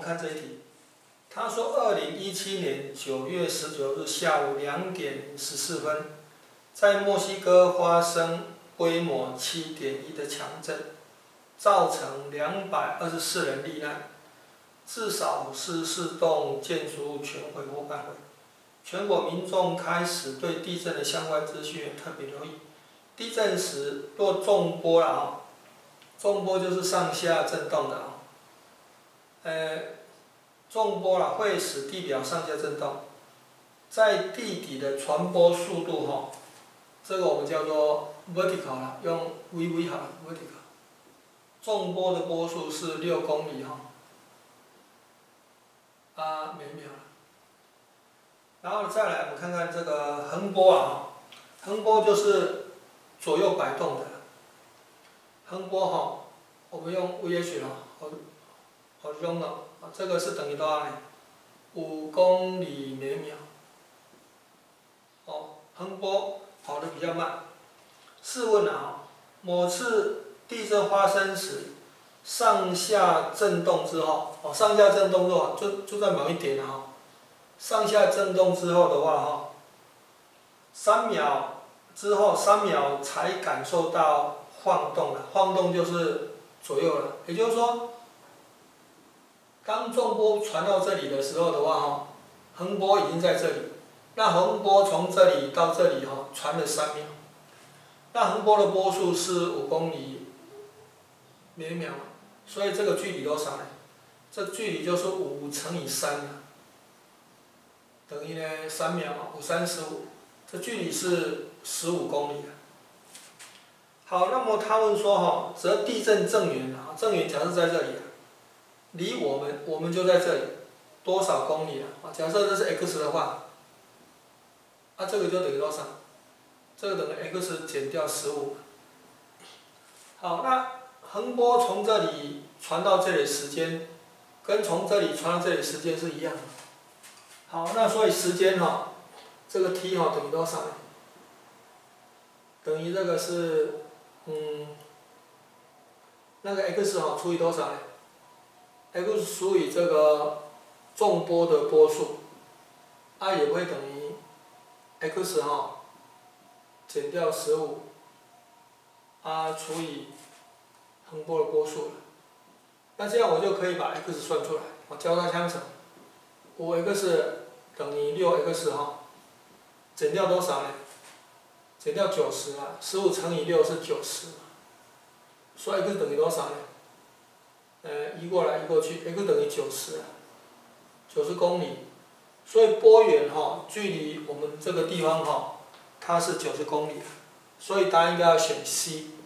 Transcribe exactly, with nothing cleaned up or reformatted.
看这一题，他说二零一七年九月十九日下午两点十四分，在墨西哥发生规模七点一的强震，造成两百二十四人罹难，至少十四栋建筑物全毁或半毁。全国民众开始对地震的相关资讯特别留意。地震时若重波了啊，重波就是上下震动的啊，呃，重波了会使地表上下震动，在地底的传播速度哈，这个我们叫做 vertical 啦，用 V V 好了 vertical。重波的波速是六公里哈，啊每秒。然后再来，我们看看这个横波啊，横波就是左右摆动的。横波哈，我们用 V H 啦，好，好用了啊，这个是等于多少呢？五公里每秒。哦，横波跑得比较慢。试问啊，某次地震发生时，上下震动之后，哦，上下震动之后就就在某一点啊。上下震动之后的话，哈，三秒之后，三秒才感受到晃动了。晃动就是左右了，也就是说，当重波传到这里的时候的话，哈，横波已经在这里，那横波从这里到这里，哈，传了三秒，那横波的波速是五公里每秒，所以这个距离多少呢？这距离就是五乘以三了。等于呢三秒嘛，五三十五，这距离是十五公里。好，那么他问说哈，则地震正源啊，正源假设在这里，离我们我们就在这里，多少公里啊？假设这是 x 的话，啊这个就等于多少？这个等于 x 减掉十五。好，那横波从这里传到这里的时间，跟从这里传到这里的时间是一样的。好，那所以时间哈，这个 t 哈等于多少呢？等于这个是，嗯，那个 x 哈除以多少呢 ？x 除以这个重波的波速，啊也会等于 x 哈减掉十五，啊除以横波的波速了。那这样我就可以把 x 算出来，我交叉相乘。五 x 等于六 x 哈，减掉多少呢？减掉九十啊，十五乘以六是九十，所以 x 等于多少呢？呃，移过来移过去 ，x 等于九十啊，九十公里，所以波源哈，距离我们这个地方哈，它是九十公里，所以答案应该要选 C。